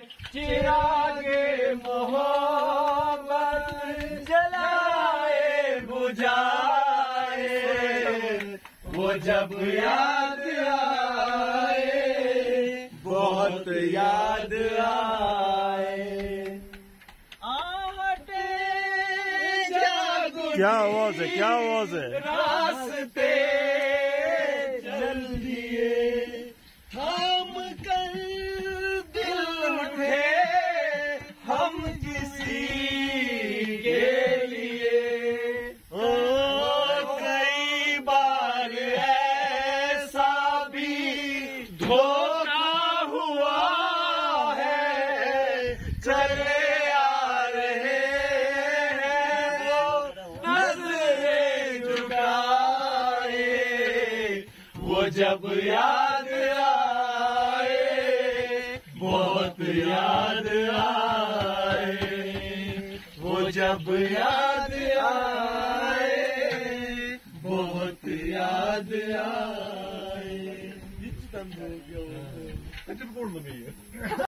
चिरागे मोहब्बत जलाए बुझाए, वो जब याद आए बहुत याद आए। आवटे जागो क्या आवाज है, क्या आवाज है? रास्ते चल दिए थाम कर दिल उठे हम किसी के लिए। ओ कई बार ऐसा भी धोखा हुआ है, चले आ रहे हैं वो नजरें झुकाए, वो जब याद आए बहुत याद आए, वो जब याद आए बहुत याद आए।